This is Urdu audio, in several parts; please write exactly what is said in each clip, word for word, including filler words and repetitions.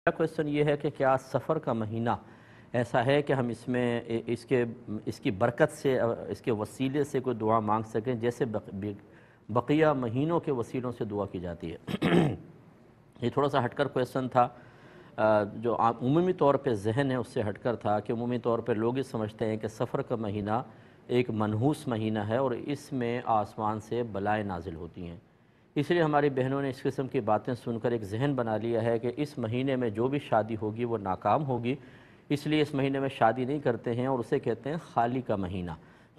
میرا کویسچن یہ ہے کہ کیا سفر کا مہینہ ایسا ہے کہ ہم اس میں اس کے اس کی برکت سے اس کے وسیلے سے کوئی دعا مانگ سکیں جیسے بقیہ مہینوں کے وسیلوں سے دعا کی جاتی ہے؟ یہ تھوڑا سا ہٹ کر کویسچن تھا، جو عمومی طور پہ ذہن ہے اس سے ہٹ کر تھا کہ عمومی طور پہ لوگ یہ سمجھتے ہیں کہ سفر کا مہینہ ایک منحوس مہینہ ہے اور اس میں آسمان سے بلائیں نازل ہوتی ہیں۔ اس لیے ہماری بہنوں نے اس قسم کی باتیں سن کر ایک ذہن بنا لیا ہے کہ اس مہینے میں جو بھی شادی ہوگی وہ ناکام ہوگی، اس لیے اس مہینے میں شادی نہیں کرتے ہیں اور اسے کہتے ہیں خالی کا مہینہ۔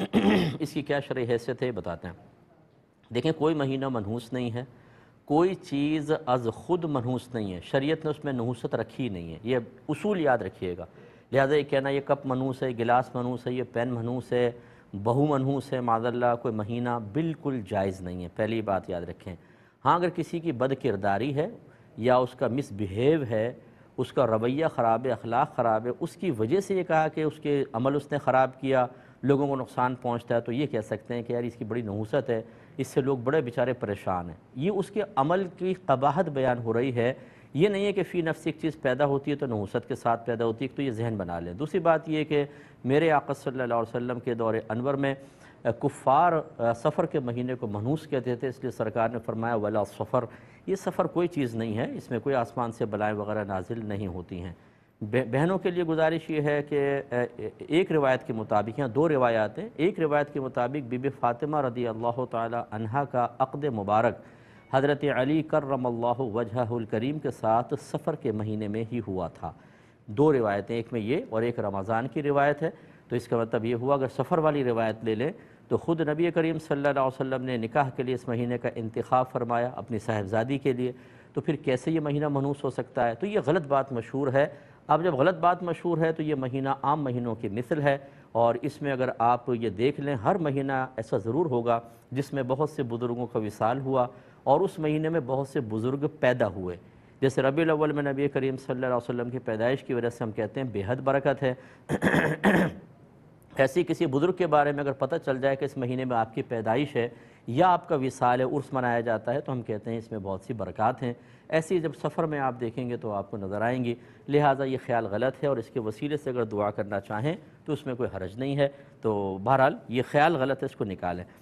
اس کی کیا شرعی حیثیت ہے بتاتے ہیں۔ دیکھیں، کوئی مہینہ منحوس نہیں ہے، کوئی چیز از خود منحوس نہیں ہے، شریعت نے اس میں نحوست رکھی نہیں ہے، یہ اصول یاد رکھیے گا۔ لہٰذا یہ کہنا یہ کپ منحوس ہے، گلاس منحوس ہے، یہ پین منحوس ہے، بہو منحوس ہے، معاذ اللہ کوئی مہینہ بالکل جائز نہیں ہے، پہلی بات یاد رکھیں۔ ہاں، اگر کسی کی بد کرداری ہے یا اس کا مس بیہیو ہے، اس کا رویہ خراب ہے، اخلاق خراب ہے، اس کی وجہ سے یہ کہا کہ اس کے عمل اس نے خراب کیا، لوگوں کو نقصان پہنچتا ہے، تو یہ کہہ سکتے ہیں کہ یار اس کی بڑی نحوست ہے، اس سے لوگ بڑے بیچارے پریشان ہیں۔ یہ اس کے عمل کی قباحت بیان ہو رہی ہے، یہ نہیں ہے کہ فی نفس ایک چیز پیدا ہوتی ہے تو نحوست کے ساتھ پیدا ہوتی ہے، تو یہ ذہن بنا لیں۔ دوسری بات یہ کہ میرے آقا صلی اللہ علیہ وسلم کے دور انور میں کفار سفر کے مہینے کو منحوس کہتے تھے، اس لیے سرکار نے فرمایا ولا سفر، یہ سفر کوئی چیز نہیں ہے، اس میں کوئی آسمان سے بلائیں وغیرہ نازل نہیں ہوتی ہیں۔ بہنوں کے لیے گزارش یہ ہے کہ ایک روایت کے مطابق، یہاں دو روایات ہیں، ایک روایت کے مطابق بی بی فاطمہ رضی اللہ تعالی عنہا کا عقد مبارک حضرت علی کرم اللہ وجہہ الکریم کے ساتھ سفر کے مہینے میں ہی ہوا تھا۔ دو روایتیں، ایک میں یہ اور ایک رمضان کی روایت ہے، تو اس کا مطلب یہ ہوا اگر سفر والی روایت لے لیں تو خود نبی کریم صلی اللہ علیہ وسلم نے نکاح کے لیے اس مہینے کا انتخاب فرمایا اپنی صاحبزادی کے لیے، تو پھر کیسے یہ مہینہ منحوس ہو سکتا ہے؟ تو یہ غلط بات مشہور ہے۔ اب جب غلط بات مشہور ہے تو یہ مہینہ عام مہینوں کی مثل ہے، اور اس میں اگر آپ یہ دیکھ لیں ہر مہینہ ایسا ضرور ہوگا جس میں بہت سے بزرگوں کا وصال ہوا اور اس مہینے میں بہت سے بزرگ پیدا ہوئے۔ جیسے ربیع الاول میں نبی کریم صلی اللہ علیہ وسلم کی پیدائش کی وجہ سے ہم کہتے ہیں بے حد برکت ہے۔ ایسی کسی بزرگ کے بارے میں اگر پتہ چل جائے کہ اس مہینے میں آپ کی پیدائش ہے یا آپ کا وصال ہے، عرس منایا جاتا ہے، تو ہم کہتے ہیں اس میں بہت سی برکات ہیں۔ ایسی جب سفر میں آپ دیکھیں گے تو آپ کو نظر آئیں گی، لہٰذا یہ خیال غلط ہے، اور اس کے وسیلے سے اگر دعا کرنا چاہیں تو اس میں کوئی حرج نہیں ہے۔ تو بہرحال یہ خیال غلط ہے، اس کو نکالیں۔